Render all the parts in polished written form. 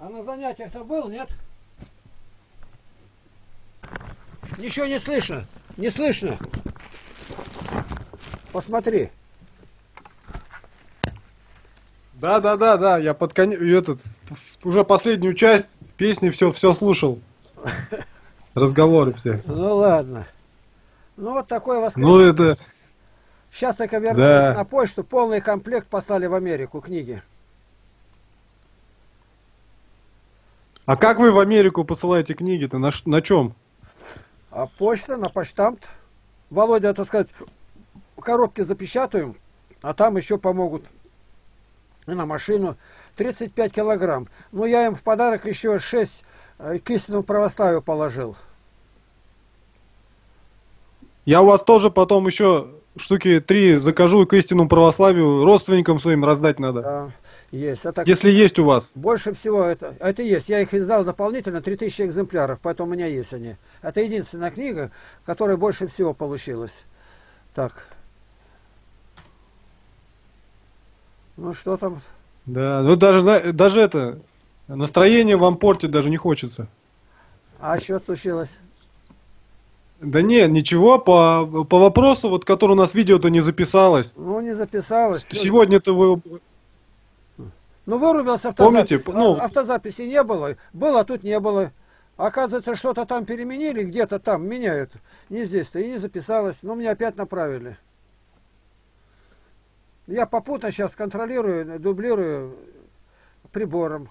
А на занятиях-то был, нет? Ничего не слышно. Не слышно. Посмотри. Да, я под конец, уже последнюю часть песни все слушал. Разговоры все. Ну ладно. Ну вот такое Ну воскресенье. это, Сейчас только вернулись да. на почту. Полный комплект послали в Америку книги. А как вы в Америку посылаете книги-то? На чем? А почта на почтамт. Володя, так сказать, в коробке запечатаем, а там еще помогут. И на машину 35 килограмм. Ну, я им в подарок еще 6 к истинному православию положил. Я у вас тоже потом еще штуки 3 закажу к истинному православию, родственникам своим раздать надо. Да, есть. Это Если есть у вас. больше всего это есть. Я их издал дополнительно 3000 экземпляров, поэтому у меня есть они. Это единственная книга, которая больше всего получилась. Так. Ну что там? Да, ну даже это, настроение вам портить даже не хочется. А что случилось? Да нет, ничего, по вопросу, вот, который у нас видео-то не записалось. Ну, не записалось. Сегодня-то вы, Ну, вырубился помните, автозапись. ну, Автозаписи не было. Было, а тут не было. Оказывается, что-то там переменили, где-то там меняют. Не здесь-то. И не записалось. Но мне опять направили. Я попутно сейчас контролирую, дублирую прибором.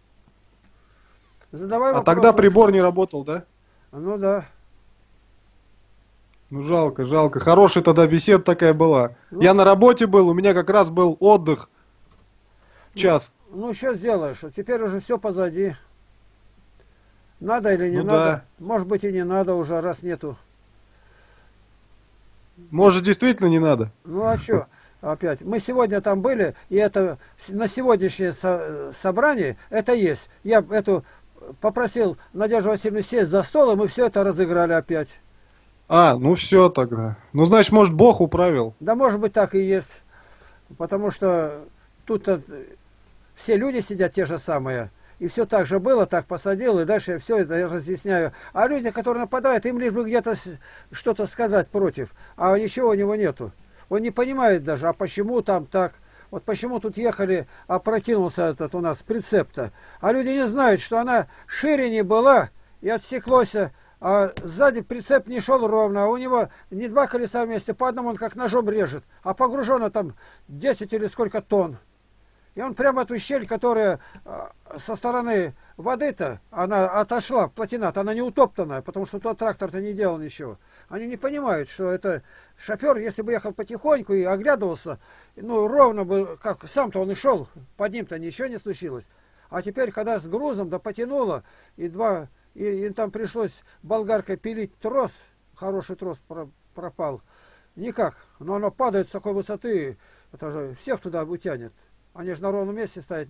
Задавай а вопросы. тогда прибор не работал, да? Ну да. Ну жалко, жалко. Хорошая тогда беседа такая была. Ну, Я на работе был, у меня как раз был отдых. Час. Ну, что сделаешь? Теперь уже все позади. Надо или не Ну надо? да. Может быть и не надо уже, раз нету. Может, действительно не надо? Ну а что опять? Мы сегодня там были, и это на сегодняшнее собрание это есть. Я эту попросил Надежду Васильевну сесть за стол, и мы все это разыграли опять. А, ну все тогда. Ну, значит, может, Бог управил. Да может быть так и есть. Потому что тут все люди сидят те же самые. И все так же было, так посадил, и дальше все это разъясняю. А люди, которые нападают, им лишь бы где-то что-то сказать против. А ничего у него нету. Он не понимает даже, а почему там так. Вот почему тут ехали, опрокинулся этот у нас прицеп-то. А люди не знают, что она шире не была и отсеклось, а сзади прицеп не шел ровно, а у него не два колеса вместе, по одному он как ножом режет, а погружено там 10 или сколько тонн. И он прямо эту щель, которая со стороны воды-то, она отошла, плотина-то, она не утоптанная, потому что тот трактор-то не делал ничего. Они не понимают, что это шофер, если бы ехал потихоньку и оглядывался, ну, ровно бы, как сам-то он и шел, под ним-то ничего не случилось. А теперь, когда с грузом, да потянуло, и там пришлось болгаркой пилить трос, хороший трос пропал, никак, но оно падает с такой высоты, это же всех туда утянет. Они же на ровном месте стоят,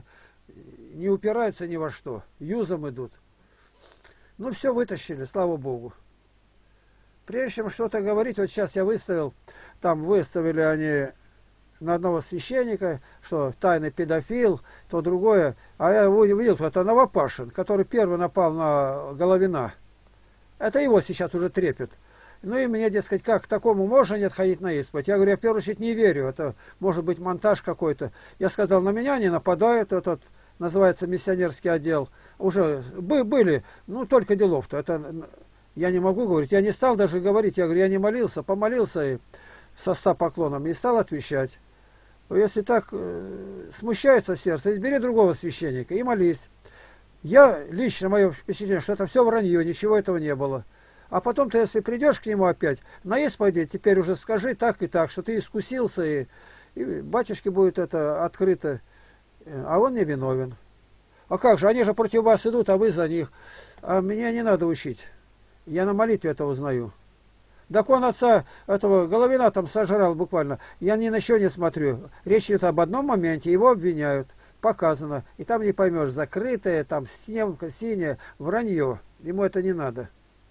не упираются ни во что. Юзом идут. Ну, все вытащили, слава Богу. Прежде чем что-то говорить, вот сейчас я выставил, там выставили они на одного священника, что тайный педофил, то другое. А я увидел, это Новопашин, который первый напал на Головина. Это его сейчас уже трепет. Ну и мне, дескать, как к такому можно не отходить на исповедь? Я говорю, я в первую очередь не верю, это может быть монтаж какой-то. Я сказал, на меня не нападают, этот называется миссионерский отдел. Уже были, ну только делов-то. Это я не могу говорить, я не стал даже говорить, я говорю, я не молился, помолился и со 100 поклонами и стал отвечать. Если так смущается сердце, избери другого священника и молись. Я лично, мое впечатление, что это все вранье, ничего этого не было. А потом ты, если придешь к нему опять, на исповеди теперь уже скажи так и так, что ты искусился, и батюшке будет это открыто, а он не виновен. А как же, они же против вас идут, а вы за них. А меня не надо учить. Я на молитве это узнаю. Так он отца этого Головина там сожрал буквально. Я ни на что не смотрю. Речь идет об одном моменте, его обвиняют. Показано. И там не поймешь, закрытое, там снимка синяя, вранье. Ему это не надо.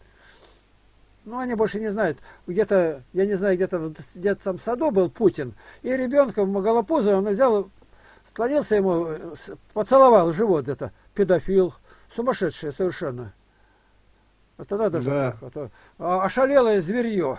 Ну, они больше не знают. Где-то, я не знаю, где-то там в саду был Путин. И ребенка в Маголопузо он взял, Склонился ему, поцеловал живот, это педофил, сумасшедший совершенно. Это надо же Да. так. Это, ошалелое зверье.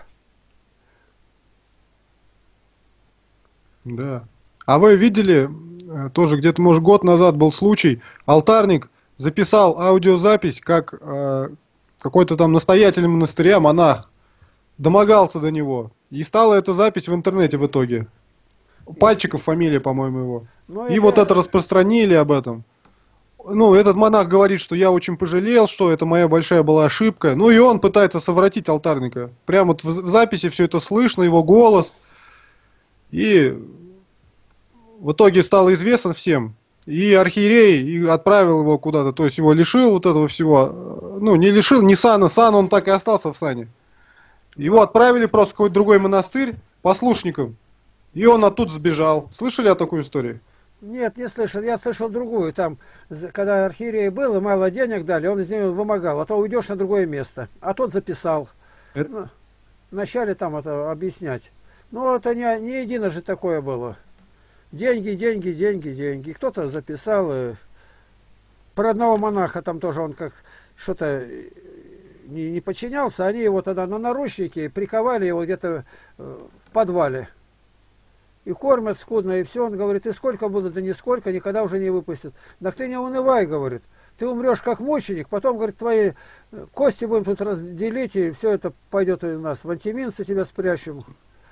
Да. А вы видели, тоже где-то, может, год назад был случай, алтарник записал аудиозапись, как какой-то там настоятель монастыря, монах, домогался до него. И стала эта запись в интернете в итоге. Пальчиков фамилия, по-моему, его. Ну, И вот это распространили об этом. Ну, этот монах говорит, что я очень пожалел, что это моя большая была ошибка. Ну, и он пытается совратить алтарника. Прямо вот в записи все это слышно, его голос. И в итоге стало известно всем. И архиерей и отправил его куда-то. То есть его лишил вот этого всего. Ну, не лишил, не сана. Сан он так и остался в сане. Его отправили просто в какой-то другой монастырь послушником. И он оттуда сбежал. Слышали о такой истории? нет, не слышал. Я слышал другую. Там, когда архиерей был, и мало денег дали, он из него вымогал. А то уйдешь на другое место. А тот записал. Это- Ну, вначале там это объяснять. Ну, это не едино же такое было. Деньги, деньги, деньги, деньги. Кто-то записал. Про одного монаха там тоже он как что-то не подчинялся. Они его тогда на наручники приковали его где-то в подвале. И кормят скудно, и все. Он говорит, и сколько буду, да нисколько, никогда уже не выпустят. Так ты не унывай, говорит. Ты умрешь как мученик, потом, говорит, твои кости будем тут разделить, и все это пойдет у нас в антиминцы тебя спрячем.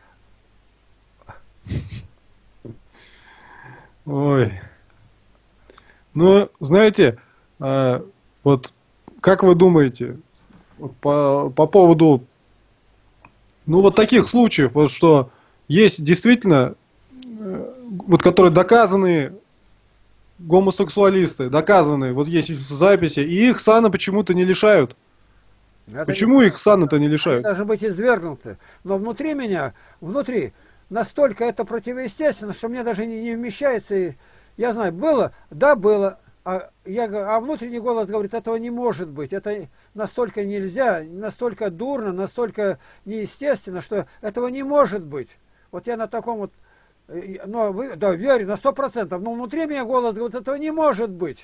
Ой. Ну, знаете, вот как вы думаете вот по поводу, ну, вот таких случаев, вот что есть действительно, вот которые доказанные гомосексуалисты, доказанные, вот есть записи, и их сана почему-то не лишают. Это Почему их сана-то не они лишают? должны быть извергнуты. Но внутри меня, внутри, настолько это противоестественно, что мне даже не вмещается. И я знаю, было, да, было. А внутренний голос говорит, этого не может быть. Это настолько нельзя, настолько дурно, настолько неестественно, что этого не может быть. Вот я на таком вот, ну, да, верю на 100%, но внутри меня голос говорит, этого не может быть.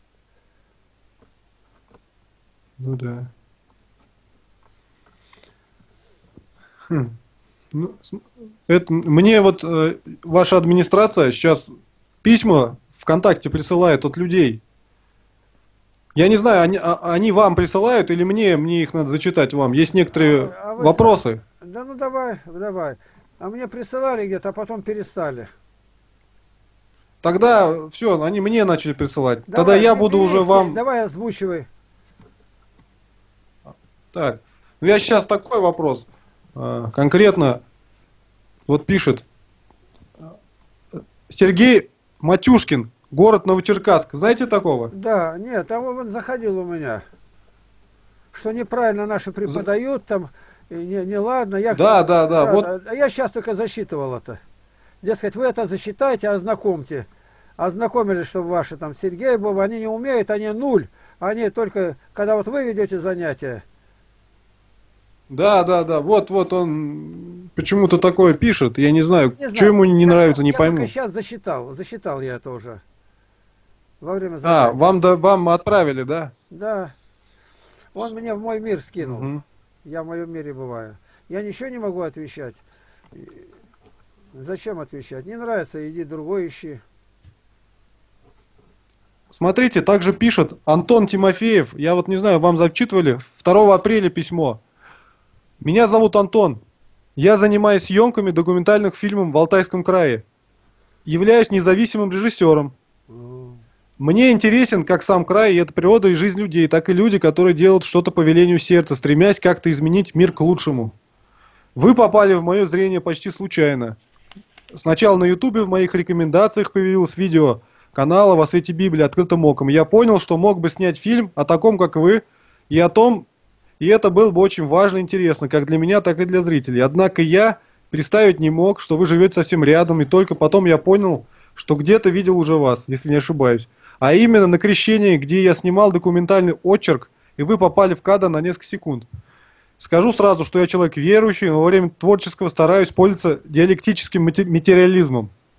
Ну да. Ну, мне вот ваша администрация сейчас письма ВКонтакте присылает от людей. Я не знаю, они вам присылают или мне их надо зачитать вам. Есть некоторые Вы вопросы. Да ну давай, давай. А мне присылали где-то, а потом перестали. Тогда все, они мне начали присылать. Давай, Тогда я буду уже вам... Давай озвучивай. Так, ну я сейчас такой вопрос. Конкретно, вот пишет Сергей Матюшкин, город Новочеркасск. Знаете такого? Да, нет, там он заходил у меня. Что неправильно наши преподают, там неладно. Да. Вот. А я сейчас только засчитывал это. Дескать, вы это засчитайте, ознакомьте. Ознакомились, чтобы ваши там Сергей был, они не умеют, они нуль. Они только, когда вот вы ведете занятия. Да. Вот он почему-то такое пишет. Я не знаю, Не знаю. что ему не нравится, не я пойму. только сейчас засчитал я это уже. Во время занятия. Вам отправили, да? Да. Он мне в мой мир скинул. Угу. Я в моем мире бываю. Я ничего не могу отвечать. Зачем отвечать? Не нравится, иди другой ищи. Смотрите, также пишет Антон Тимофеев. Я вот не знаю, вам зачитывали? 2 апреля письмо. Меня зовут Антон. Я занимаюсь съемками документальных фильмов в Алтайском крае. Являюсь независимым режиссером. Мне интересен как сам край, и эта природа и жизнь людей, так и люди, которые делают что-то по велению сердца, стремясь как-то изменить мир к лучшему. Вы попали в мое зрение почти случайно. Сначала на Ютубе в моих рекомендациях появилось видео канала «Во свете Библии» открытым оком. Я понял, что мог бы снять фильм о таком, как вы, и это было бы очень важно и интересно, как для меня, так и для зрителей. Однако я представить не мог, что вы живете совсем рядом, и только потом я понял, что где-то видел уже вас, если не ошибаюсь. А именно на крещении, где я снимал документальный очерк, и вы попали в кадр на несколько секунд. Скажу сразу, что я человек верующий, но во время творческого стараюсь пользоваться диалектическим материализмом.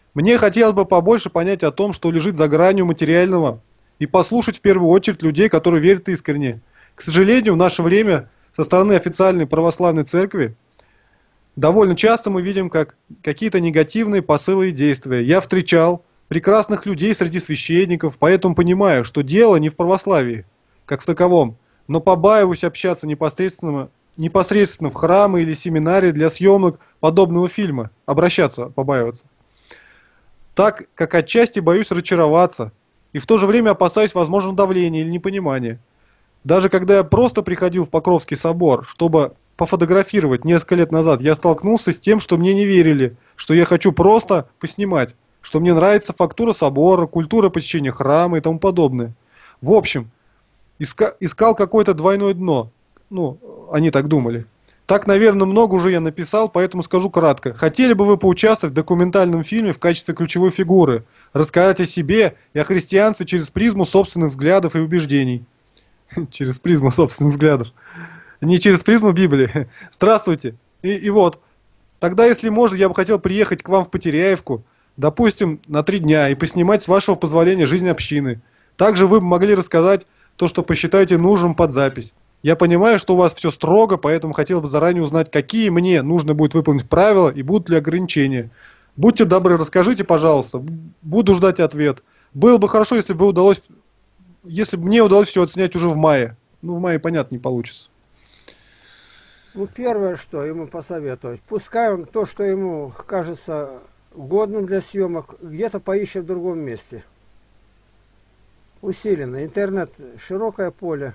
Мне хотелось бы побольше понять о том, что лежит за гранью материального, и послушать в первую очередь людей, которые верят искренне. К сожалению, в наше время со стороны официальной православной церкви довольно часто мы видим как какие-то негативные посылы и действия. Я встречал прекрасных людей среди священников, поэтому понимаю, что дело не в православии, как в таковом, но побаиваюсь общаться непосредственно в храмы или семинарии для съемок подобного фильма, обращаться побаиваться. Так как отчасти боюсь разочароваться, и в то же время опасаюсь возможного давления или непонимания. Даже когда я просто приходил в Покровский собор, чтобы пофотографировать несколько лет назад, я столкнулся с тем, что мне не верили, что я хочу просто поснимать, что мне нравится фактура собора, культура посещения храма и тому подобное. В общем, искал какое-то двойное дно. Ну, они так думали. Так, наверное, много уже я написал, поэтому скажу кратко. Хотели бы вы поучаствовать в документальном фильме в качестве ключевой фигуры, рассказать о себе и о христианстве через призму собственных взглядов и убеждений? Через призму собственных взглядов. Не через призму Библии. Здравствуйте. И вот. Тогда, если можно, я бы хотел приехать к вам в Потеряевку, допустим, на 3 дня, и поснимать, с вашего позволения, жизнь общины. Также вы бы могли рассказать то, что посчитаете нужным под запись. Я понимаю, что у вас все строго, поэтому хотел бы заранее узнать, какие мне нужно будет выполнить правила и будут ли ограничения. Будьте добры, расскажите, пожалуйста. Буду ждать ответ. Было бы хорошо, если бы мне удалось все отснять уже в мае. Ну, в мае, понятно, не получится. Ну, первое, что ему посоветовать, пускай он то, что ему кажется годным для съемок, где-то поищет в другом месте. Усиленно. Интернет, широкое поле.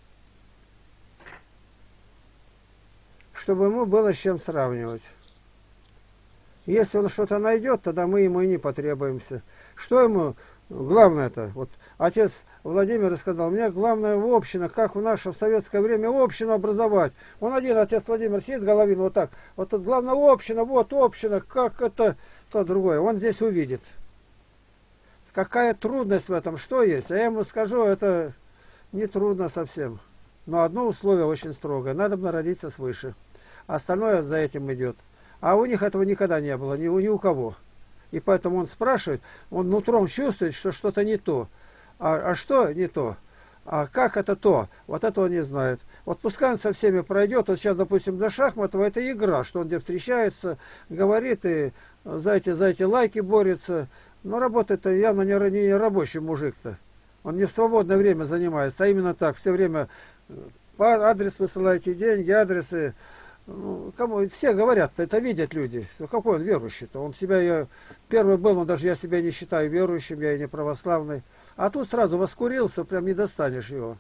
Чтобы ему было с чем сравнивать. Если он что-то найдет, тогда мы ему и не потребуемся. Что ему главное-то? Вот отец Владимир сказал, мне главное в община, как в наше в советское время общину образовать. Он один, отец Владимир, сидит головин вот так. Вот тут главное община, вот община, как это, то другое. Он здесь увидит. Какая трудность в этом, что есть? А я ему скажу, это не трудно совсем. Но одно условие очень строгое. Надо родиться свыше. Остальное за этим идет. А у них этого никогда не было, ни у кого. И поэтому он спрашивает, он нутром чувствует, что что-то не то. А что не то? А как это то? Вот этого не знает. Вот пускай он со всеми пройдет. Вот сейчас, допустим, до шахматов это игра, что он где встречается, говорит и за эти лайки борется. Но работает-то явно не рабочий мужик-то. Он не в свободное время занимается, а именно так. Все время по адрес высылаете деньги, адресы. Ну, кому все говорят, это видят люди. Какой он верующий-то? Он себя, первый был, он даже я себя не считаю верующим, я и не православный. А тут сразу воскурился, прям не достанешь его.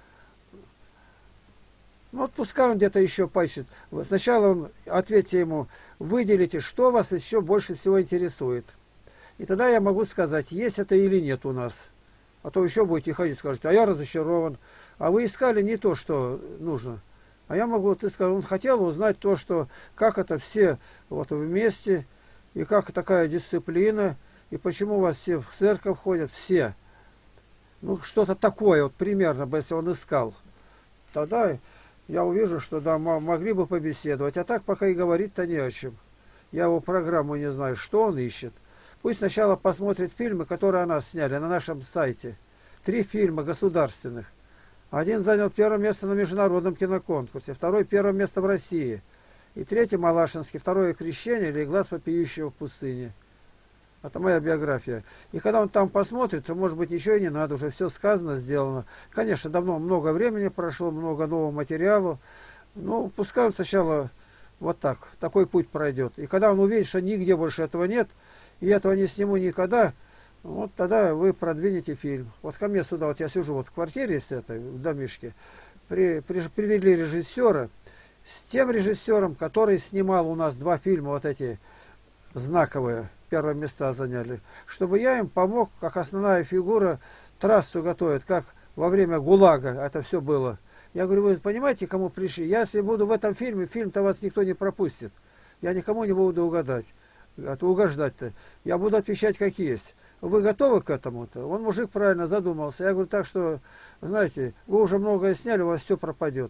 Ну вот пускай он где-то еще поищет. Сначала ответьте ему, выделите, что вас еще больше всего интересует. И тогда я могу сказать, есть это или нет у нас. А то еще будете ходить, скажете, а я разочарован. А вы искали не то, что нужно. А я могу, ты сказал, он хотел узнать то, что как это все вот вместе, и как такая дисциплина, и почему у вас все в церковь ходят, все. Ну, что-то такое, вот примерно, если он искал. Тогда я увижу, что да, могли бы побеседовать. А так пока и говорить-то не о чем. Я его программу не знаю, что он ищет. Пусть сначала посмотрит фильмы, которые о нас сняли на нашем сайте. 3 фильма государственных. Один занял 1 место на международном киноконкурсе, второй 1 место в России. И 3 Малашинский, 2 крещение или глаз вопиющего в пустыне. Это моя биография. И когда он там посмотрит, то, может быть, ничего и не надо, уже все сказано, сделано. Конечно, давно много времени прошло, много нового материала. Ну, пускай он сначала вот так, такой путь пройдет. И когда он увидит, что нигде больше этого нет, и этого не сниму никогда, вот тогда вы продвинете фильм. Вот ко мне сюда, вот я сижу вот в квартире с этой, в домишке, привели режиссера, с тем режиссером, который снимал у нас 2 фильма, вот эти знаковые, 1 места заняли, чтобы я им помог, как основная фигура, трассу готовит, как во время ГУЛАГа это все было. Я говорю, вы понимаете, кому пришли? Я если буду в этом фильме, фильм-то вас никто не пропустит. Я никому не буду угождать-то. Я буду отвечать как есть. Вы готовы к этому-то? Он, мужик, правильно задумался. Я говорю, так что, знаете, вы уже многое сняли, у вас все пропадет.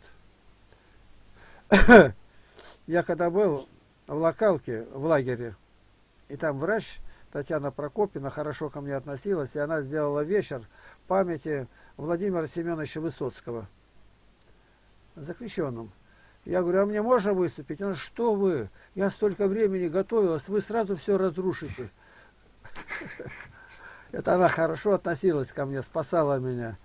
Я когда был в локалке, в лагере, и там врач Татьяна Прокопьевна хорошо ко мне относилась, и она сделала вечер памяти Владимира Семеновича Высоцкого, заключенным. Я говорю, а мне можно выступить? Он говорит, что вы? Я столько времени готовилась, вы сразу все разрушите. Это она хорошо относилась ко мне, спасала меня.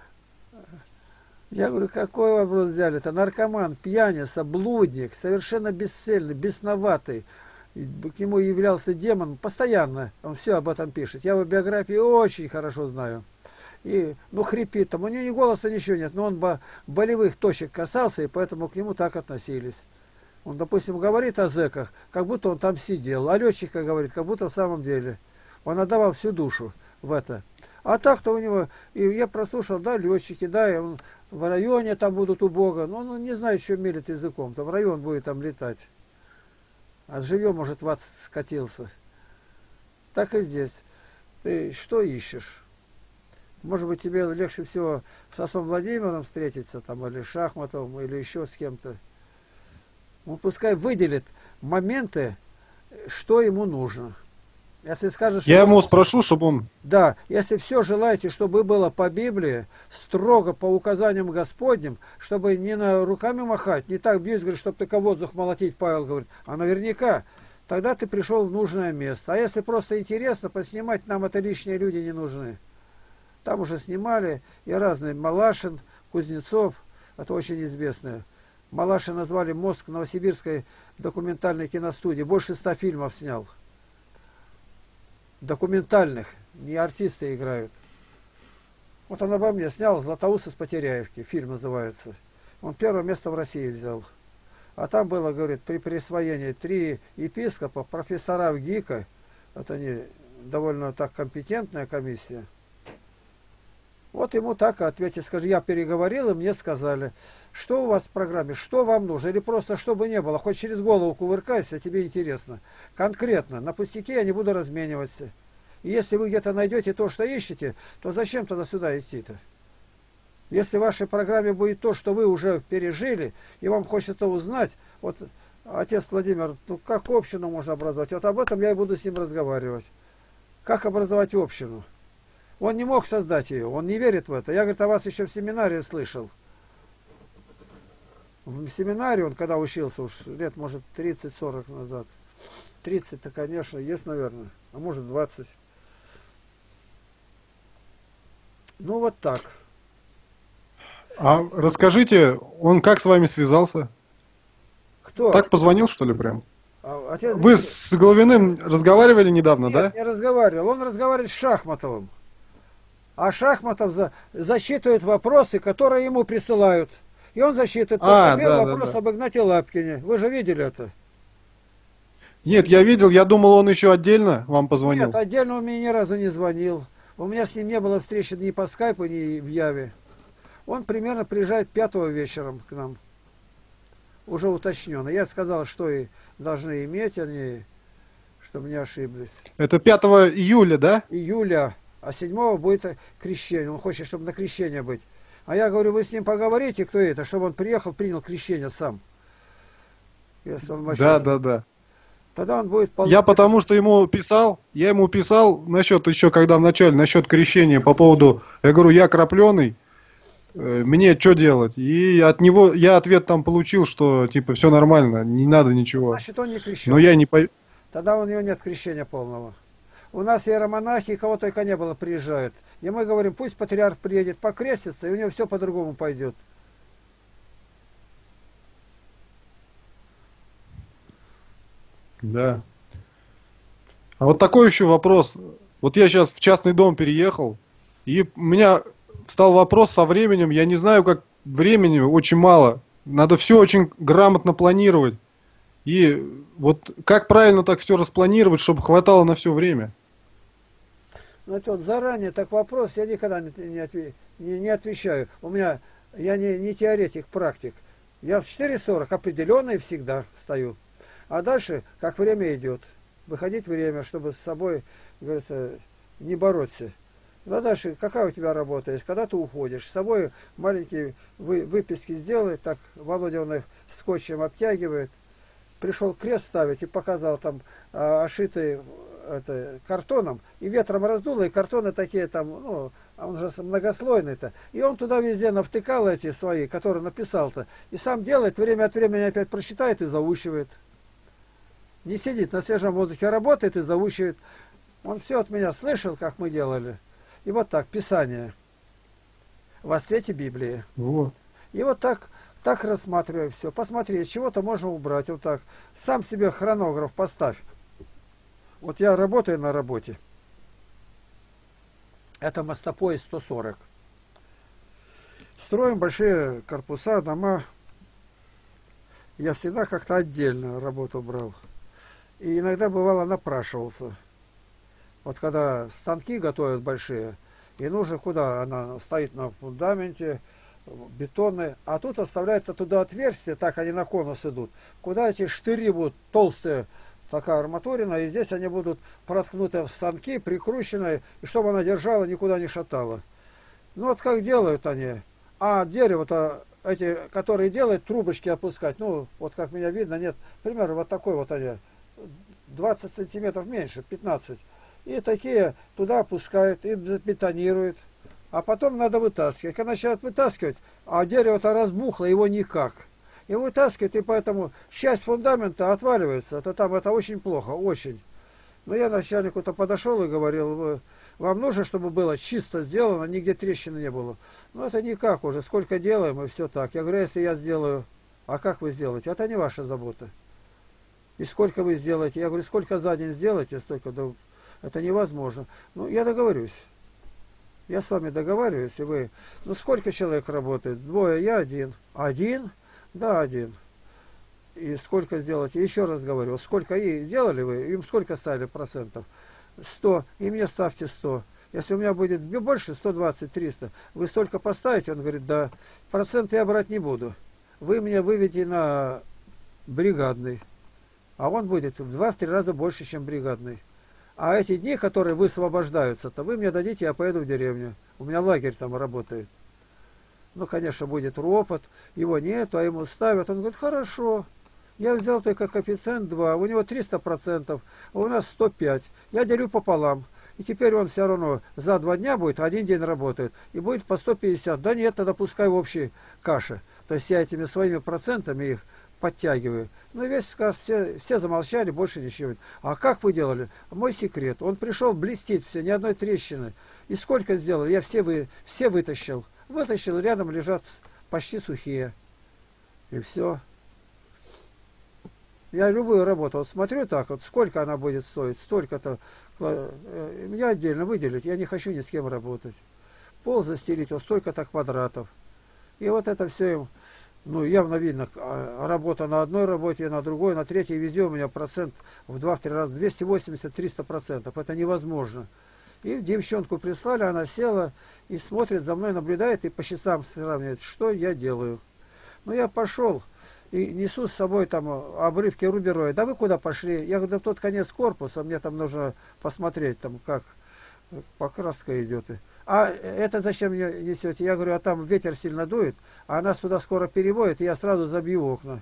Я говорю, какой вопрос взяли? Это наркоман, пьяница, блудник, совершенно бесцельный, бесноватый. К нему являлся демон постоянно. Он все об этом пишет. Я его биографии очень хорошо знаю. И, ну, хрипит там. У него ни голоса, ничего нет. Но он болевых точек касался, и поэтому к нему так относились. Он, допустим, говорит о зэках, как будто он там сидел. О летчиках говорит, как будто в самом деле. Он отдавал всю душу в это. А так-то у него, и я прослушал, да, летчики, да, и он в районе там будут у Бога. Но он не знает, что мелет языком-то. В район будет там летать. А живьем, может, в ад скатился. Так и здесь. Ты что ищешь? Может быть, тебе легче всего с отцом Владимиром встретиться, там, или Шахматовым, или еще с кем-то. Он пускай выделит моменты, что ему нужно. Если скажешь, Я ему спрошу, чтобы он... Да, если все желаете, чтобы было по Библии, строго по указаниям Господним, чтобы не на руками махать, не так бьюсь, говорит, чтобы только воздух молотить, Павел говорит, а наверняка, тогда ты пришел в нужное место. А если просто интересно поснимать, нам это лишние люди не нужны. Там уже снимали и разные, Малашин, Кузнецов, это очень известные. Малашин назвали мозг Новосибирской документальной киностудии, больше 100 фильмов снял. Документальных, не артисты играют. Вот он обо мне снял «Златоуст из Потеряевки», фильм называется. Он первое место в России взял. А там было, говорит, при присвоении 3 епископа, профессора ВГИКа, это не довольно так компетентная комиссия. Вот ему так ответить, скажи, я переговорил, и мне сказали, что у вас в программе, что вам нужно, или просто чтобы не было, хоть через голову кувыркайся, тебе интересно. Конкретно, на пустяки я не буду размениваться. И если вы где-то найдете то, что ищете, то зачем тогда сюда идти-то? Если в вашей программе будет то, что вы уже пережили, и вам хочется узнать, вот отец Владимир, ну как общину можно образовать? Вот об этом я и буду с ним разговаривать. Как образовать общину? Он не мог создать ее, он не верит в это. Я, говорит, о вас еще в семинаре слышал. В семинаре он, когда учился, уж лет, может, 30-40 назад. 30-то, конечно, есть, наверное, а может, 20. Ну, вот так. А расскажите, он как с вами связался? Кто? Так позвонил, что ли, прям? Отец... Вы с Головиным разговаривали недавно, Нет, да? не разговаривал. Он разговаривает с Шахматовым. А Шахматов засчитывает вопросы, которые ему присылают. И он засчитывает. Вопрос об Игнате Лапкине. Вы же видели это? Нет, я видел, я думал, он еще отдельно вам позвонил. Нет, отдельно он мне ни разу не звонил. У меня с ним не было встречи ни по скайпу, ни в Яве. Он примерно приезжает 5-го вечером к нам. Уже уточнено. Я сказал, что и должны иметь они, чтобы не ошиблись. Это 5 июля, да? Июля. А 7-го будет крещение. Он хочет, чтобы на крещение быть. А я говорю, вы с ним поговорите, кто это, чтобы он приехал, принял крещение сам. Если он вообще... Да. Тогда он будет... Я потому что ему писал насчет еще, когда вначале, насчет крещения по поводу, я говорю, я крапленый, мне что делать? И от него я ответ там получил, что типа все нормально, не надо ничего. Значит, он не крещен. Но я не... Тогда у него нет крещения полного. У нас иеромонахи, кого только не было, приезжают. И мы говорим, пусть патриарх приедет, покрестится, и у него все по-другому пойдет. Да. А вот такой еще вопрос. Вот я сейчас в частный дом переехал, и у меня встал вопрос со временем. Я не знаю, как времени очень мало. Надо все очень грамотно планировать. И вот как правильно так все распланировать, чтобы хватало на все время? Ну, это вот заранее так вопрос, я никогда не отвечаю. У меня, я не теоретик, практик. Я в 4:40 определенно и всегда встаю. А дальше, как время идет, выходить время, чтобы с собой, говорится, не бороться. Ну, а дальше, какая у тебя работа есть, когда ты уходишь, с собой маленькие выписки сделай, так Володя он их скотчем обтягивает. Пришел крест ставить и показал там ошитый картоном, и ветром раздуло, и картоны такие там, ну, а он же многослойный-то. И он туда везде навтыкал эти свои, которые написал-то. И сам делает, время от времени опять прочитает и заучивает. Не сидит на свежем воздухе, работает и заучивает. Он все от меня слышал, как мы делали. И вот так, Писание. Во свете Библии. Вот. И вот так рассматриваю все. Посмотри, из чего-то можно убрать. Вот так. Сам себе хронограф поставь. Вот я работаю на работе. Это мостопоезд 140. Строим большие корпуса, дома. Я всегда как-то отдельно работу брал. И иногда бывало напрашивался. Вот когда станки готовят большие, и нужно куда? Она стоит на фундаменте, бетонные, а тут оставляется туда отверстие, так они на конус идут. Куда эти штыри будут толстые, такая арматурина, и здесь они будут проткнуты в станки, прикрученные, и чтобы она держала, никуда не шатала. Ну вот как делают они. А дерево-то, эти, которые делают, трубочки опускать, ну вот как меня видно, нет, примерно вот такой вот они, 20 сантиметров меньше, 15. И такие туда опускают, и забетонируют. А потом надо вытаскивать. Когда начинают вытаскивать, а дерево-то разбухло, его никак. И вытаскивают, и поэтому часть фундамента отваливается. Это очень плохо, очень. Но я начальнику-то подошел и говорил, вам нужно, чтобы было чисто сделано, нигде трещины не было. Ну это никак уже, сколько делаем, и все так. Я говорю, если я сделаю, а как вы сделаете? Это не ваша забота. И сколько вы сделаете? Я говорю, сколько за день сделаете, столько, да, это невозможно. Ну, я договорюсь. Я с вами договариваюсь, и вы... Ну, сколько человек работает? Двое, я один. Один? Да, один. И сколько сделаете? Еще раз говорю, сколько и сделали вы, им сколько ставили процентов? 100. И мне ставьте 100. Если у меня будет больше, 120, 300. Вы столько поставите? Он говорит, да. Проценты я брать не буду. Вы мне выведите на бригадный. А он будет в 2-3 раза больше, чем бригадный. А эти дни, которые высвобождаются-то, вы мне дадите, я поеду в деревню. У меня лагерь там работает. Ну, конечно, будет ропот. Его нету, а ему ставят. Он говорит, хорошо. Я взял только коэффициент 2. У него 300%, а у нас 105. Я делю пополам. И теперь он все равно за 2 дня будет, 1 день работает. И будет по 150. Да нет, тогда пускай в общей каше. То есть я этими своими процентами их подтягиваю. Ну, весь сказ, все замолчали, больше ничего. А как вы делали? Мой секрет. Он пришел, блестит все, ни одной трещины. И сколько сделал? Я все вытащил. Вытащил, рядом лежат почти сухие. И все. Я любую работу вот смотрю так, вот сколько она будет стоить, столько-то. Меня отдельно выделить, я не хочу ни с кем работать. Пол застелить, вот столько-то квадратов. И вот это все им... Ну, явно видно, работа на одной работе, на другой, на третьей, везде у меня процент в 2-3 раза, 280-300%. Это невозможно. И девчонку прислали, она села и смотрит за мной, наблюдает и по часам сравнивает, что я делаю. Ну, я пошел и несу с собой там обрывки рубероида. Да вы куда пошли? Я говорю, да в тот конец корпуса, мне там нужно посмотреть, там как покраска идет. А это зачем мне несете? Я говорю, а там ветер сильно дует, а нас туда скоро переводит, и я сразу забью окна.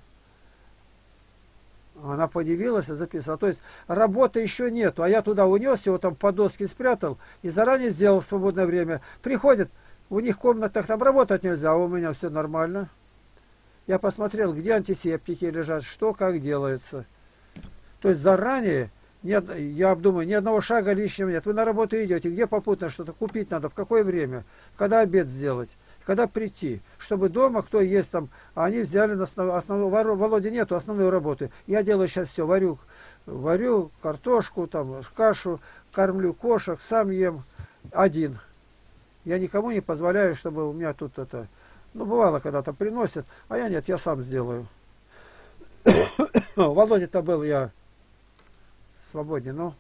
Она подивилась и записала. То есть работы еще нету, а я туда унес, его там по доске спрятал и заранее сделал в свободное время. Приходит, у них в комнатах там работать нельзя, а у меня все нормально. Я посмотрел, где антисептики лежат, что как делается. То есть заранее... Нет, я обдумаю, ни одного шага лишнего нет. Вы на работу идете, где попутно что-то купить надо, в какое время, когда обед сделать, когда прийти, чтобы дома, кто есть там, они взяли на основную, Володи нету основной работы. Я делаю сейчас все, варю картошку, там, кашу, кормлю кошек, сам ем один. Я никому не позволяю, чтобы у меня тут это... Ну, бывало, когда-то приносят, а я нет, я сам сделаю. Володя-то был я... свободнее, ну.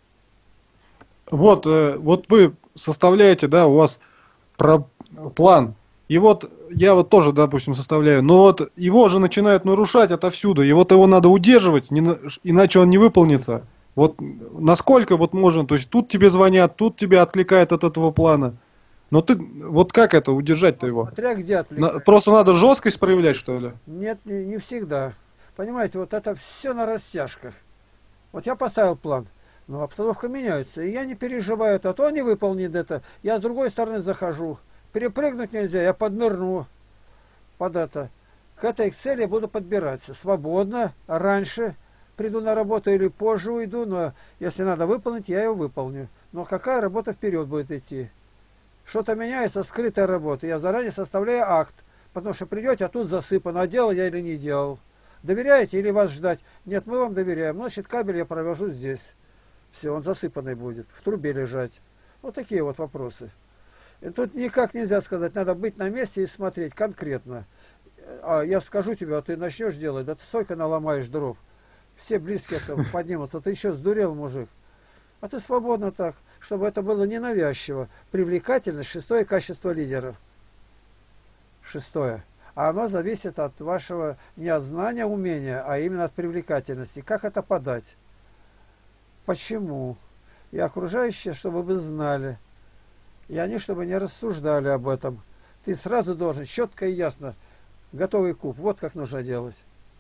Вот, вот вы составляете, да, у вас план. И вот я вот тоже, допустим, составляю. Но вот его же начинают нарушать отовсюду. И вот его надо удерживать, иначе он не выполнится. Вот насколько вот можно, то есть тут тебе звонят, тут тебя отвлекает от этого плана. Но ты, вот как это удержать-то его? Смотря где отвлекает. Просто надо жесткость проявлять, что ли? Нет, не всегда. Понимаете, вот это все на растяжках. Вот я поставил план. Но обстановка меняется, и я не переживаю это, а то не выполнит это. Я с другой стороны захожу. Перепрыгнуть нельзя, я поднырну под это. К этой цели я буду подбираться. Свободно, раньше приду на работу или позже уйду, но если надо выполнить, я ее выполню. Но какая работа вперед будет идти? Что-то меняется, скрытая работа. Я заранее составляю акт, потому что придете, а тут засыпано, а делал я или не делал. Доверяете или вас ждать? Нет, мы вам доверяем. Значит, кабель я провожу здесь. Все, он засыпанный будет, в трубе лежать. Вот такие вот вопросы. И тут никак нельзя сказать, надо быть на месте и смотреть конкретно. А я скажу тебе, а ты начнешь делать, да ты столько наломаешь дров. Все близкие поднимутся, ты еще сдурел, мужик. А ты свободно так, чтобы это было ненавязчиво. Привлекательность, шестое качество лидера. Шестое. А оно зависит от вашего не от знания, умения, а именно от привлекательности. Как это подать? Почему? И окружающие, чтобы вы знали. И они, чтобы не рассуждали об этом. Ты сразу должен четко и ясно. Готовый куб. Вот как нужно делать.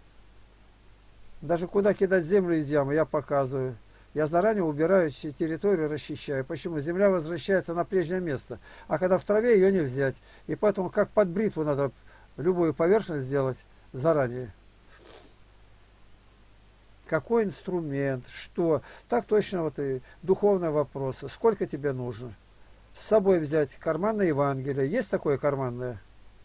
Даже куда кидать землю из ямы, я показываю. Я заранее убираю территорию, расчищаю. Почему? Земля возвращается на прежнее место. А когда в траве, ее не взять. И поэтому, как под бритву, надо любую поверхность сделать заранее. Какой инструмент, что. Так точно вот и духовные вопросы. Сколько тебе нужно? С собой взять карманное Евангелие. Есть такое карманное?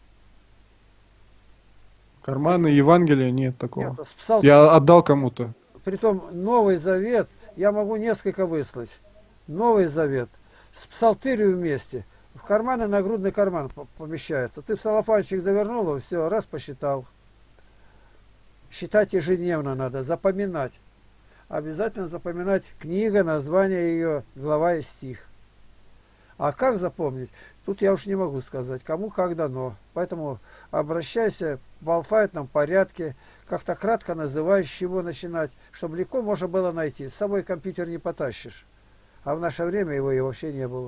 Карманы Евангелия нет такого. Нет, я отдал кому-то. Притом Новый Завет, я могу несколько выслать. Новый Завет. С псалтырью вместе. В карманы, нагрудный карман помещается. Ты в целлофанчик завернул его, все, раз посчитал. Считать ежедневно надо, запоминать. Обязательно запоминать книга, название ее, глава и стих. А как запомнить? Тут я уж не могу сказать, кому как дано. Поэтому обращайся в алфавитном порядке, как-то кратко называй, с чего начинать, чтобы легко можно было найти. С собой компьютер не потащишь. А в наше время его и вообще не было.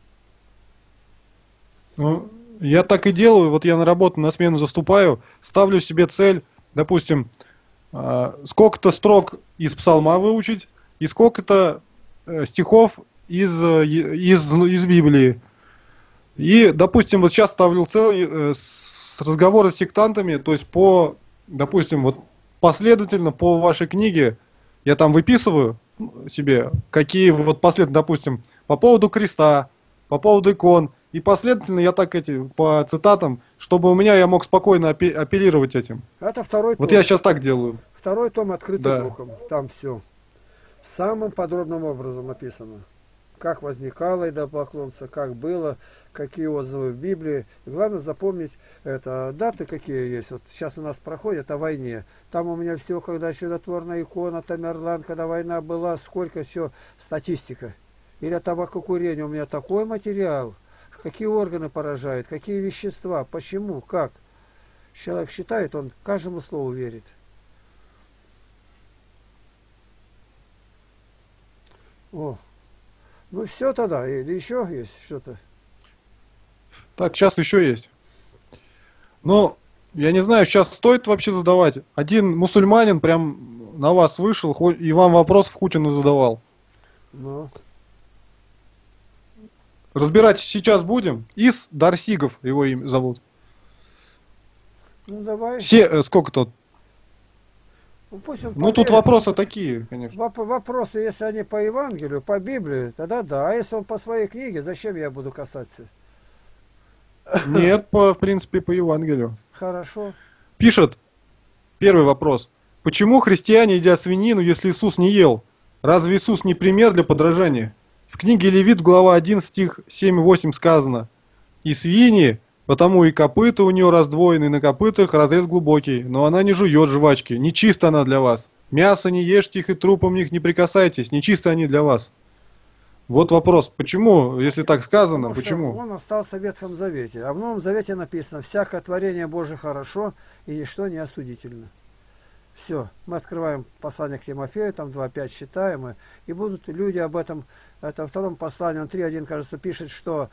Ну, я так и делаю. Вот я на работу, на смену заступаю, ставлю себе цель, допустим, сколько-то строк из псалма выучить и сколько-то стихов из Библии. И, допустим, вот сейчас ставлю цель с разговора с сектантами, то есть допустим, вот последовательно по вашей книге я там выписываю себе, какие вот последовательно, допустим, по поводу креста, по поводу икон, и последовательно я так по цитатам, чтобы я мог спокойно апеллировать этим. Это второй том. Вот я сейчас так делаю. Второй том открытый да. Духом. Там все. Самым подробным образом написано. Как возникало идолопоклонство, как было, какие отзывы в Библии. И главное запомнить это. Даты какие есть. Вот сейчас у нас проходит о войне. Там у меня все, когда чудотворная икона, Тамерлан, когда война была, сколько все, статистика. Или табакокурение. У меня такой материал. Какие органы поражают, какие вещества, почему, как. Человек считает, он каждому слову верит. О. Ну все тогда, или еще есть что-то? Так, сейчас еще есть. Но я не знаю, сейчас стоит вообще задавать. Один мусульманин прям на вас вышел и вам вопросов кучу задавал. Ну. Разбирать сейчас будем. Ис Дарсигов его имя зовут. Ну давай. Сколько тут? Ну тут вопросы такие, конечно. Вопросы, если они по Евангелию, по Библии, тогда да. А если он по своей книге, зачем я буду касаться? Нет, в принципе, по Евангелию. Хорошо. Пишет, первый вопрос. Почему христиане едят свинину, если Иисус не ел? Разве Иисус не пример для подражания? В книге Левит, глава 1, стих 7-8 сказано. И свиньи, потому и копыта у нее раздвоены, на копытах разрез глубокий, но она не жует жвачки, нечиста она для вас. Мясо не ешьте их и трупом них не прикасайтесь, нечисты они для вас. Вот вопрос, почему, если так сказано, почему? Он остался в Ветхом Завете, а в Новом Завете написано, всякое творение Божие хорошо, и ничто не осудительно. Все, мы открываем послание к Тимофею, там 2.5 читаем, и будут люди об этом, это во втором послании, он 3.1, кажется, пишет, что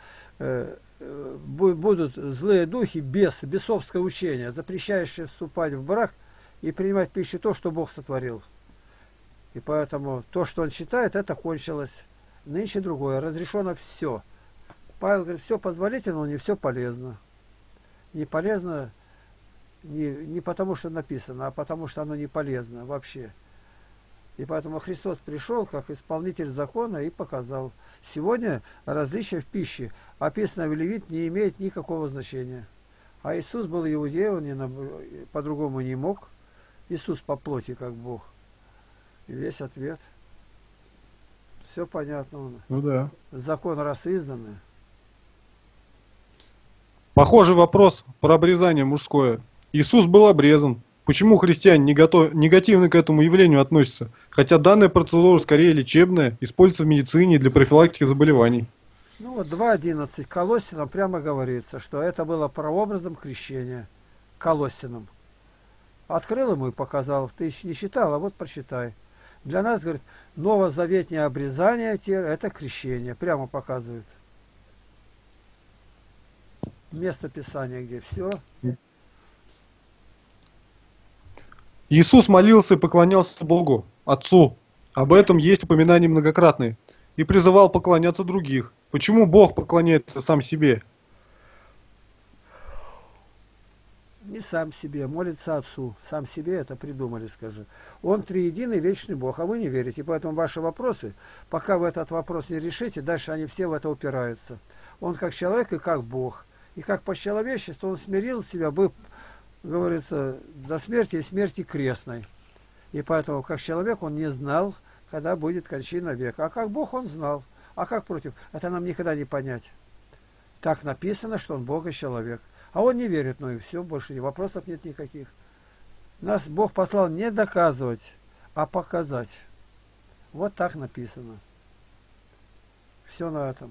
будут злые духи, бесовское учение, запрещающее вступать в брак и принимать в пищу то, что Бог сотворил. И поэтому то, что он считает, это кончилось. Нынче другое. Разрешено все. Павел говорит, все позволительно, но не все полезно. Не полезно не потому, что написано, а потому, что оно не полезно вообще. И поэтому Христос пришел как исполнитель закона и показал. Сегодня различия в пище, описанное в Левит, не имеет никакого значения. А Иисус был иудей, он по-другому не мог. Иисус по плоти как Бог. И весь ответ. Все понятно. Ну да. Закон раз изданный. Похожий вопрос про обрезание мужское. Иисус был обрезан. Почему христиане негативно к этому явлению относятся? Хотя данная процедура скорее лечебная, используется в медицине для профилактики заболеваний. Ну вот 2.11 Колоссянам прямо говорится, что это было прообразом крещения. Колоссянам. Открыл ему и показал. Ты еще не читал, а вот прочитай. Для нас, говорит, новозаветнее обрезание это крещение. Прямо показывает. Место Писания, где все. Иисус молился и поклонялся Богу, Отцу. Об этом есть упоминания многократные. И призывал поклоняться других. Почему Бог поклоняется сам себе? Не сам себе, молится Отцу. Сам себе это придумали, скажи. Он триединый вечный Бог, а вы не верите. Поэтому ваши вопросы, пока вы этот вопрос не решите, дальше они все в это упираются. Он как человек и как Бог. И как по человечеству он смирил себя, бы, говорится, до смерти и смерти крестной. И поэтому, как человек, он не знал, когда будет кончина века. А как Бог он знал. А как против? Это нам никогда не понять. Так написано, что он Бог и человек. А он не верит, ну и все, больше вопросов нет никаких. Нас Бог послал не доказывать, а показать. Вот так написано. Все на этом.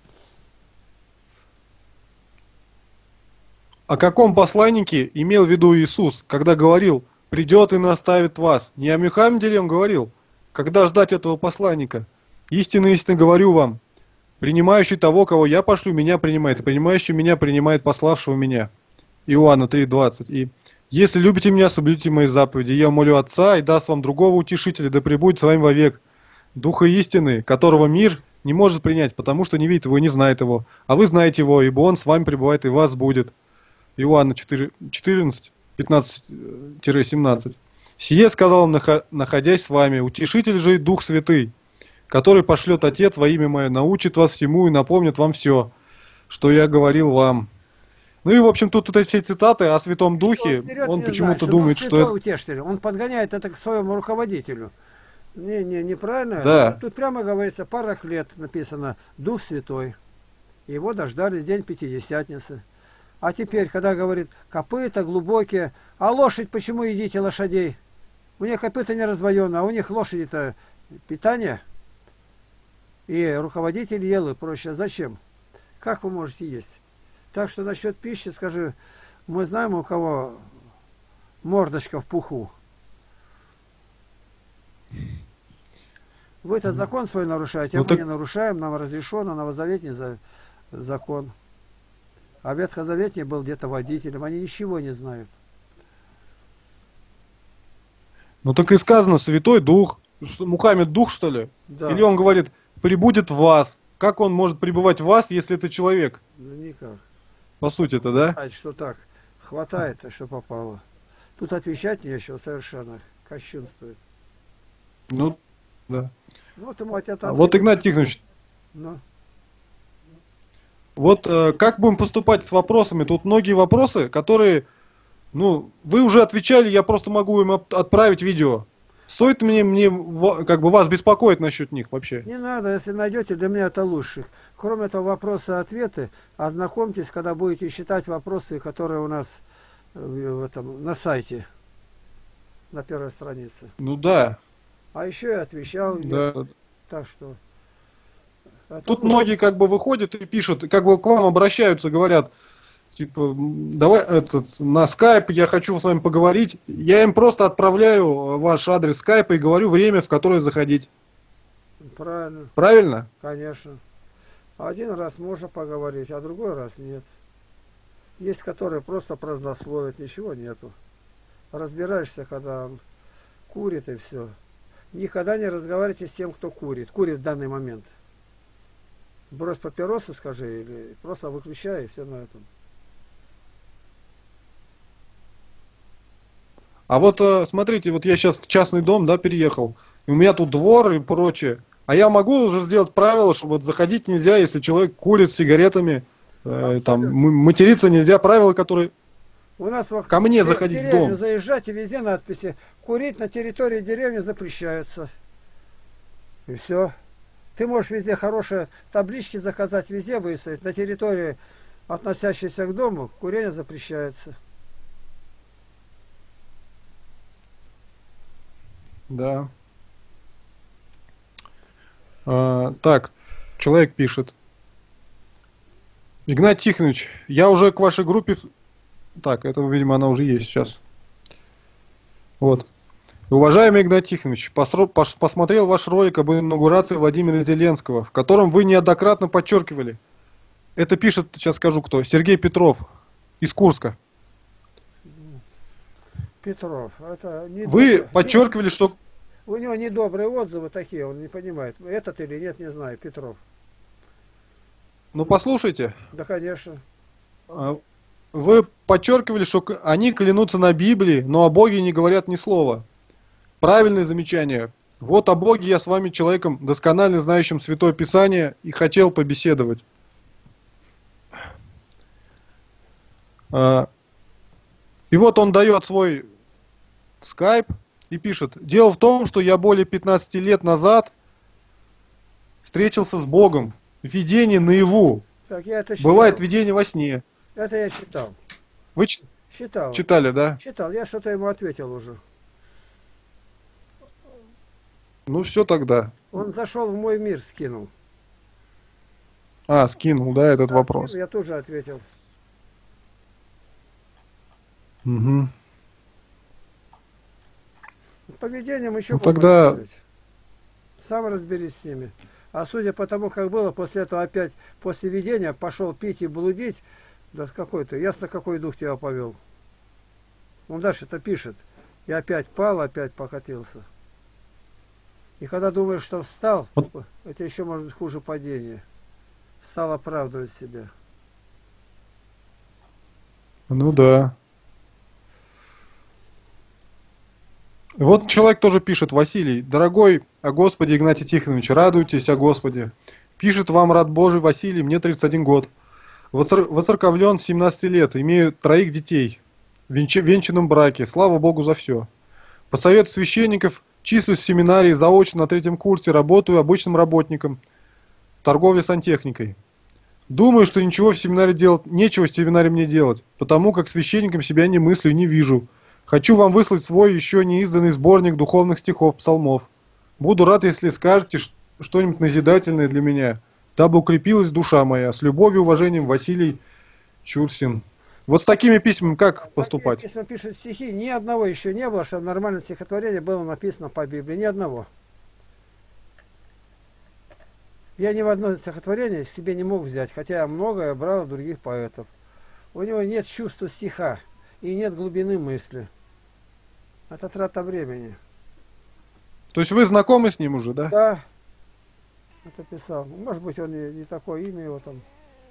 О каком посланнике имел в виду Иисус, когда говорил, придет и наставит вас? Не о Мухаммеде ли он говорил? Когда ждать этого посланника? Истинно, истинно говорю вам, принимающий того, кого я пошлю, меня принимает, и принимающий меня принимает пославшего меня. Иоанна 3:20. И если любите меня, соблюдите мои заповеди. Я молю Отца и даст вам другого утешителя, да пребудет с вами вовек. Духа истины, которого мир не может принять, потому что не видит его и не знает его. А вы знаете его, ибо он с вами пребывает и вас будет. Иоанна 14, 15-17. «Сие сказал он, находясь с вами, утешитель же и Дух Святый, который пошлет Отец во имя Мое, научит вас всему и напомнит вам все, что я говорил вам». Ну и, в общем, тут вот эти все цитаты о Святом Духе, он почему-то думает, что это... Утешитель. Он подгоняет это к своему руководителю. Неправильно. Да. Тут прямо говорится, Параклет написано, Дух Святой. Его дождались день Пятидесятницы. А теперь, когда говорит, копыта глубокие, а лошадь, почему едите лошадей? У них копыта не развоено, а у них лошади-то питание. И руководитель ел и прочее. Зачем? Как вы можете есть? Так что насчет пищи, скажи, мы знаем, у кого мордочка в пуху. Вы-то закон свой нарушаете, а мы не нарушаем, нам разрешено, новозаветний закон. А ветхозаветний был где-то водителем, они ничего не знают. Ну так и сказано, Святой Дух. Что, Мухаммед Дух, что ли? Да. Или он говорит, прибудет в вас. Как он может пребывать в вас, если это человек? Ну никак. По сути это, да? Что так, хватает, что попало. Тут отвечать нечего совершенно, кощунствует. Ну, да. Вот ему хотят ответить. Вот, Игнатий Тихонович, Ну. вот как будем поступать с вопросами? Тут многие вопросы, которые, ну, вы уже отвечали, я просто могу им отправить видео. Стоит мне как бы вас беспокоить насчет них вообще? Не надо, если найдете, для меня это лучше. Кроме этого, вопросы-ответы, ознакомьтесь, когда будете считать вопросы, которые у нас на сайте, на первой странице. Ну да. А еще я отвечал. Да. Так что... Тут многие как бы выходят и пишут, как бы к вам обращаются, говорят, типа, давай на скайп, я хочу с вами поговорить. Я им просто отправляю ваш адрес скайпа и говорю время, в которое заходить. Правильно. Правильно? Конечно. Один раз можно поговорить, а другой раз нет. Есть, которые просто празднословят, ничего нету. Разбираешься, когда он курит и все. Никогда не разговаривайте с тем, кто курит. Курит в данный момент. Брось папиросы, скажи, или просто выключай, и все на этом. А вот смотрите, вот я сейчас в частный дом, да, переехал. И у меня тут двор и прочее. А я могу уже сделать правило, что вот заходить нельзя, если человек курит с сигаретами, там материться нельзя. Правила, которые У нас ко мне в заходить в деревню дом. заезжать, и везде надписи: курить на территории деревни запрещается. И все. Ты можешь везде хорошие таблички заказать, везде выставить. На территории, относящейся к дому, курение запрещается. Да. Так, человек пишет. Игнатий Тихонович, я уже к вашей группе... Так, это, видимо, она уже есть сейчас. Вот. Уважаемый Игнатий Тихонович, посмотрел ваш ролик об инаугурации Владимира Зеленского, в котором вы неоднократно подчеркивали. Это пишет, сейчас скажу кто, Сергей Петров из Курска. Петров, это не Вы добрый. подчеркивали, что... У него недобрые отзывы такие, он не понимает. Этот или нет, не знаю, Петров. Ну, послушайте. Да, конечно. Вы подчеркивали, что они клянутся на Библии, но о Боге не говорят ни слова. Правильное замечание. Вот о Боге я с вами, человеком, досконально знающим Святое Писание, и хотел побеседовать. И вот он дает свой скайп и пишет. Дело в том, что я более 15 лет назад встретился с Богом. Видение наяву. Так, я это читал. Бывает видение во сне. Это я читал. Вы Читал. читали, да? Читал. Я что-то ему ответил уже. Ну все тогда. Он зашел в мой мир, скинул. Скинул, да, этот вопрос. Я тоже ответил. Угу. Поведением еще тогда... Сам разберись с ними. А судя по тому, как было, после этого опять, после видения, пошел пить и блудить, да какой-то, ясно, какой дух тебя повел. Он дальше-то пишет. И опять пал, опять покатился. И когда думаешь, что встал, это еще может быть хуже падения. Стал оправдывать себя. Ну да. Вот человек тоже пишет, Василий, дорогой о Господе Игнатий Тихонович, радуйтесь о Господе. Пишет вам рад Божий Василий, мне 31 год. Воцерковлен с 17 лет, имею 3 детей, в венчанном браке, слава Богу за все. По совету священников числюсь в семинарии заочно на 3-м курсе, работаю обычным работником, торговля сантехникой. Думаю, что нечего в семинаре мне делать, потому как священником себя не мыслю и не вижу. Хочу вам выслать свой еще не изданный сборник духовных стихов, псалмов. Буду рад, если скажете что-нибудь назидательное для меня, дабы укрепилась душа моя. С любовью и уважением, Василий Чурсин. Вот с такими письмами как поступать? Такие письма пишут стихи, ни одного еще не было, что нормальное стихотворение было написано по Библии. Ни одного. Я ни в одно стихотворение себе не мог взять, хотя я многое брал от других поэтов. У него нет чувства стиха и нет глубины мысли. Это трата времени. То есть вы знакомы с ним уже, да? Да. Это писал. Может быть, он не такое имя его там.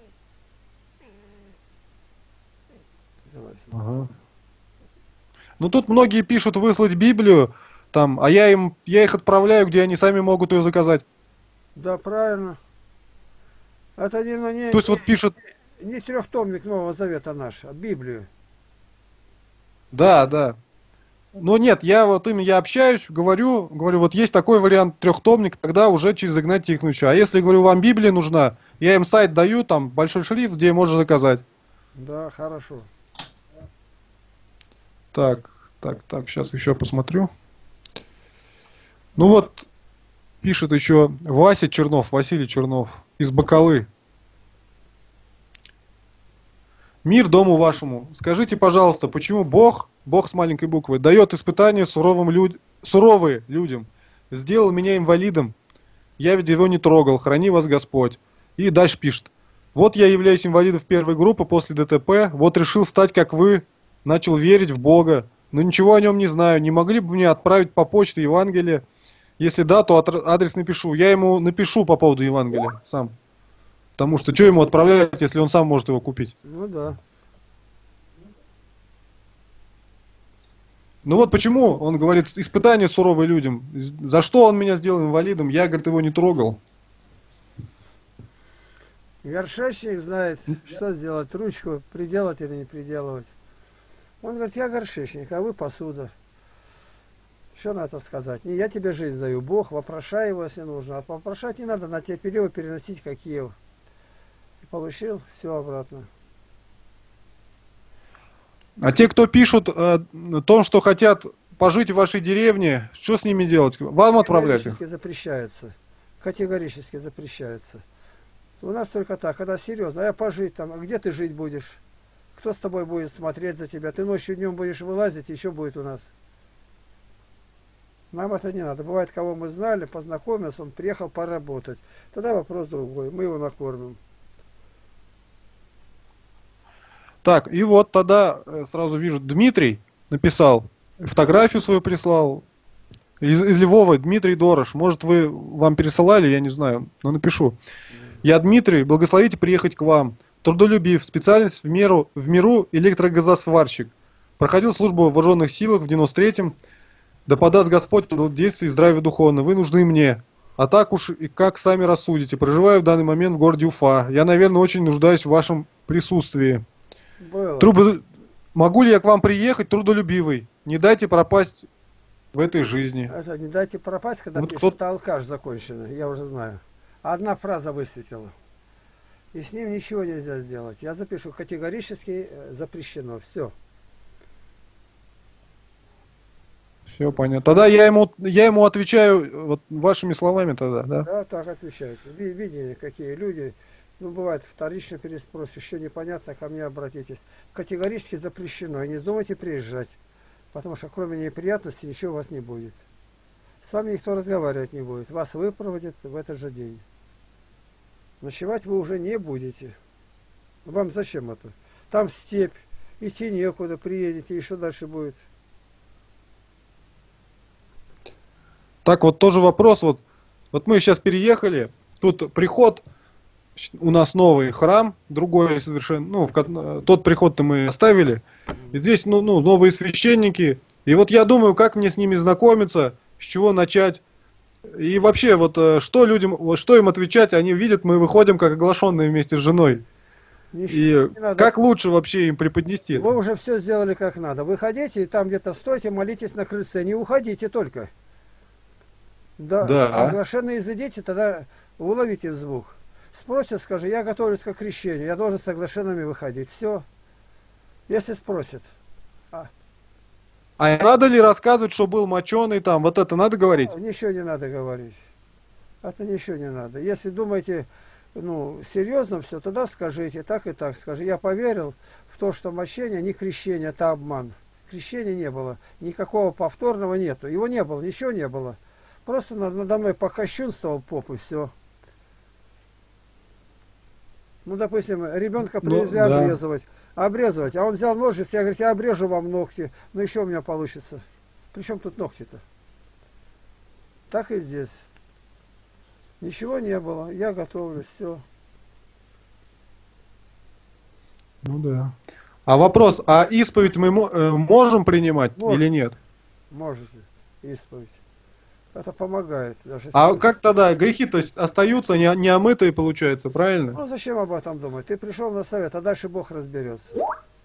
Ага. Ну тут многие пишут выслать Библию, там, а я их отправляю, где они сами могут ее заказать. Да, правильно. Это не, То есть вот пишет... не трехтомник Нового Завета наш, а Библию. Да, да. Но нет, я общаюсь, говорю, вот есть такой вариант трехтомник, тогда уже через Игнатия Тихоновича. А если, говорю, вам Библия нужна, я им сайт даю, там большой шрифт, где можно заказать. Да, хорошо. Так, сейчас еще посмотрю. Ну вот, пишет еще Вася Чернов, Василий Чернов из Бакалы. Мир дому вашему. Скажите, пожалуйста, почему Бог с маленькой буквы, дает испытания суровые людям? Сделал меня инвалидом. Я ведь его не трогал. Храни вас Господь. И дальше пишет. Вот я являюсь инвалидом первой группы после ДТП. Вот решил стать как вы. Начал верить в Бога. Но ничего о нем не знаю. Не могли бы мне отправить по почте Евангелие Если да, то адрес напишу. Я ему напишу по поводу Евангелия сам. Потому что ему отправлять, если он сам может его купить? Ну да. Ну вот почему, он говорит, испытания суровые людям. За что он меня сделал инвалидом? Я, говорит, его не трогал. Горшечник знает, что сделать, ручку приделать или не приделывать. Он говорит, я горшечник, а вы посуда. Что на это сказать? Не я тебе жизнь даю, Бог, вопрошай его, если нужно. А вопрошать не надо, на терпеливо переносить, как Киев. И получил все обратно. А те, кто пишут о том, что хотят пожить в вашей деревне, что с ними делать? Вам отправлять их? Категорически запрещается. Категорически запрещается. У нас только так, когда серьезно, а я пожить там, а где ты жить будешь? Кто с тобой будет смотреть за тебя? Ты ночью днем будешь вылазить, еще будет у нас. Нам это не надо. Бывает, кого мы знали, познакомился, он приехал поработать. Тогда вопрос другой, мы его накормим. Так, и вот тогда сразу вижу, Дмитрий написал, фотографию свою прислал. Из Львова, Дмитрий Дорош. Может, вам пересылали, я не знаю, но напишу. Я Дмитрий, благословите приехать к вам. Трудолюбив, специальность в миру электрогазосварщик. Проходил службу в вооруженных силах в 93-м. Да подаст Господь действий и здравия духовно. Вы нужны мне. А так уж и как сами рассудите. Проживаю в данный момент в городе Уфа. Я, наверное, очень нуждаюсь в вашем присутствии. Могу ли я к вам приехать, трудолюбивый? Не дайте пропасть в этой жизни. Это не дайте пропасть, когда Вот пишет алкаш законченный, я уже знаю. Одна фраза высветила. И с ним ничего нельзя сделать. Я запишу категорически запрещено. Все. Все понятно. Тогда я ему отвечаю вот вашими словами тогда, да? Да, так отвечайте. Видите, какие люди. Ну, бывает, вторично переспрос, еще непонятно, ко мне обратитесь. Категорически запрещено. И не думайте приезжать. Потому что кроме неприятностей ничего у вас не будет. С вами никто разговаривать не будет. Вас выпроводят в этот же день. Ночевать вы уже не будете. Вам зачем это? Там степь, идти некуда, приедете, и что дальше будет? Так, вот тоже вопрос. Вот мы сейчас переехали, тут приход, у нас новый храм, другой совершенно, тот приход-то мы оставили. И здесь, новые священники. И вот я думаю, как мне с ними знакомиться, с чего начать. И вообще, что людям, что им отвечать, они видят, мы выходим как оглашенные вместе с женой. И как лучше вообще им преподнести это? Вы уже все сделали как надо. Выходите, и там где-то стойте, молитесь на крыльце. Не уходите только. Да. Оглашенные изыдите, тогда уловите звук. Спросят, скажи, я готовлюсь к крещению, я должен с оглашенными выходить. Все. Если спросят. А надо ли рассказывать, что был моченый там? Вот это надо говорить? Ничего не надо говорить. Это ничего не надо. Если думаете, серьезно все, тогда скажите, так и так. Скажи, я поверил в то, что мощение не крещение, это обман. Крещения не было. Никакого повторного нету. Его не было, ничего не было. Просто надо мной покощунствовал поп, и все. Допустим, ребенка привезли обрезывать, а он взял ножницы, я говорю, я обрежу вам ногти, еще у меня получится. Причем тут ногти-то? Так и здесь. Ничего не было, я готовлюсь, все. Да. А вопрос, а исповедь мы можем принимать или нет? Можете, исповедь. Это помогает. Даже как тогда? Грехи-то остаются не омытые, получается, правильно? Зачем об этом думать? Ты пришел на совет, а дальше Бог разберется.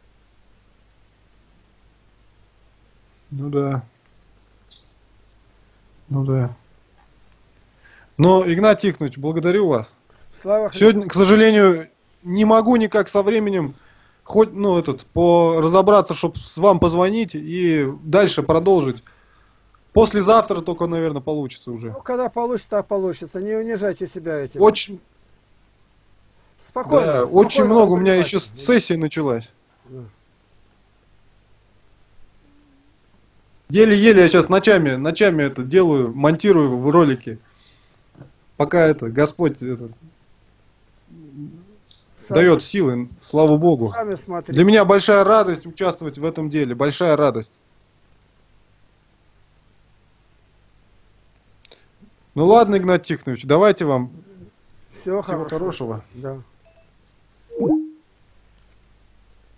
Ну да. Но, Игнатий Тихонович, благодарю вас. Слава Сегодня, к сожалению, не могу никак со временем разобраться, чтобы вам позвонить и дальше продолжить. Послезавтра только, наверное, получится уже. Когда получится, так получится. Не унижайте себя этим. Очень. Спокойно. Да, очень много. У меня еще сессия началась. Да. Еле-еле я сейчас ночами это делаю, монтирую в ролики. Пока Господь дает силы, слава Богу. Для меня большая радость участвовать в этом деле, большая радость. Ну ладно, Игнат Тихонович, давайте вам Всего всего хорошего. Да.